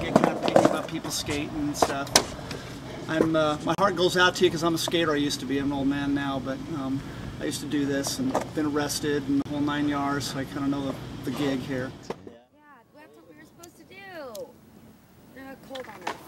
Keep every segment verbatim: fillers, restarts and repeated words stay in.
making up, making about people skating and stuff. I'm, uh, my heart goes out to you because I'm a skater. I used to be. I'm an old man now, but um, I used to do this and been arrested and the whole nine yards, so I kind of know the, the gig here. Yeah, that's what we were supposed to do. Now cold on us.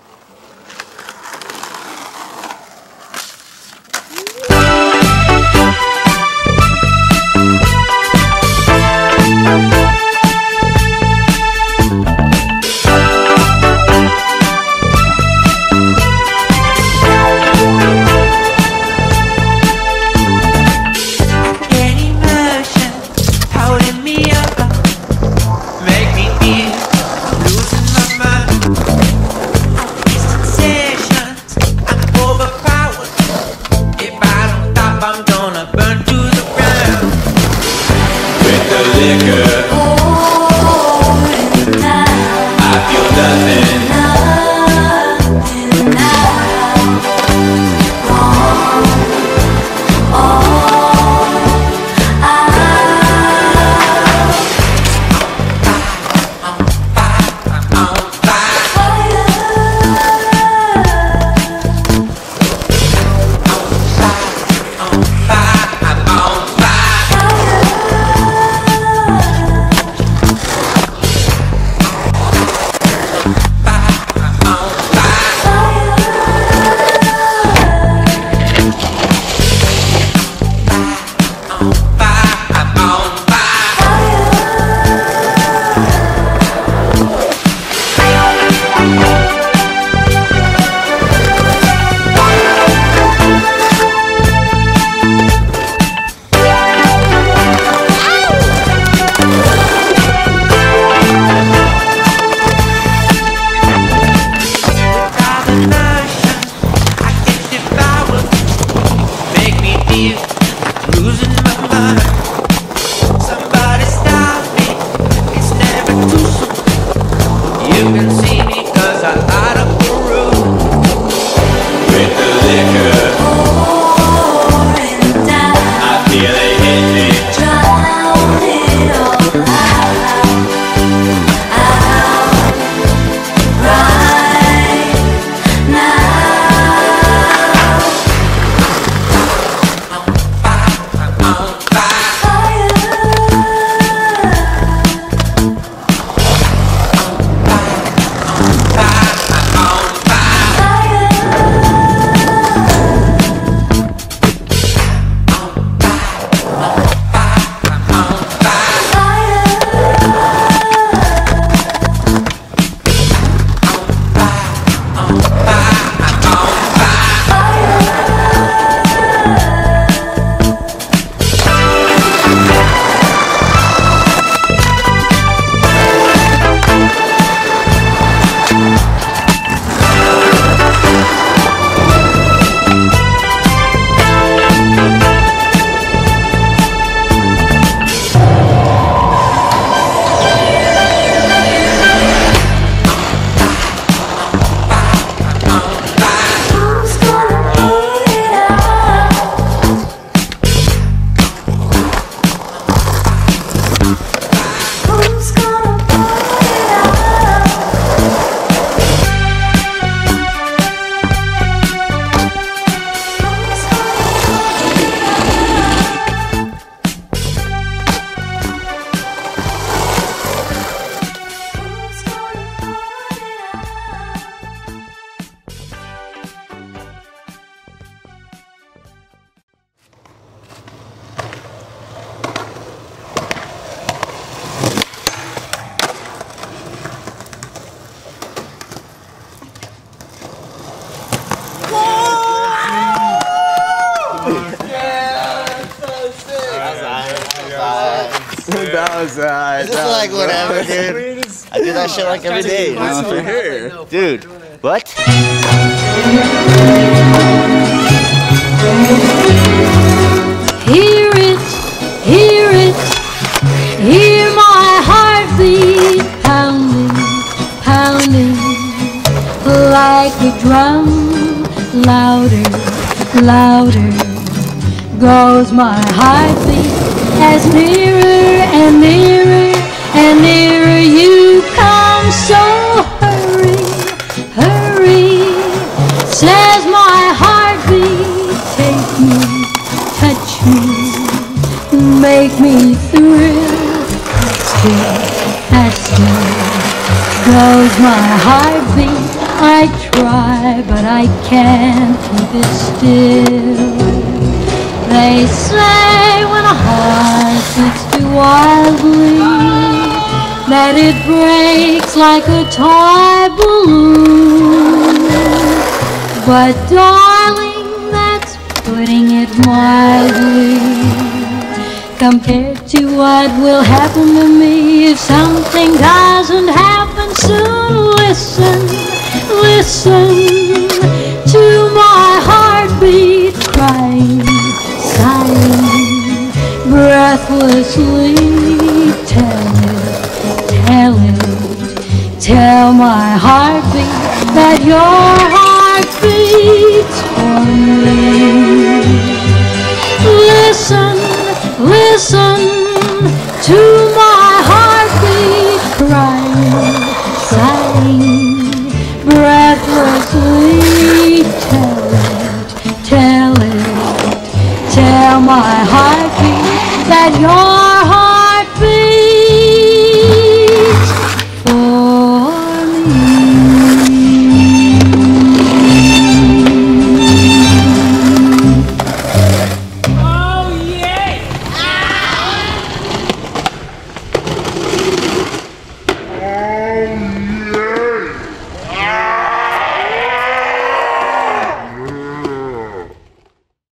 That was uh, This is like whatever, dude. I do that shit like every day. No, for here. Dude, what? Hear it, hear it, hear my heartbeat pounding, pounding like a drum. Louder, louder goes my heartbeat as nearer and nearer and nearer you come. So hurry. make me thrill. Faster, faster goes my heartbeat. I try, but I can't keep it still. They say when a heart beats too wildly, that it breaks like a toy balloon. But darling, that's putting it mildly, compared to what will happen to me if something doesn't happen soon. Listen, listen to my heartbeat crying, sighing, breathlessly. Tell it, tell it, tell my heartbeat that your heart beats for me. Listen, listen to my heartbeat crying, sighing, breathlessly. Tell it, tell it, tell my heartbeat that your heart beats for me.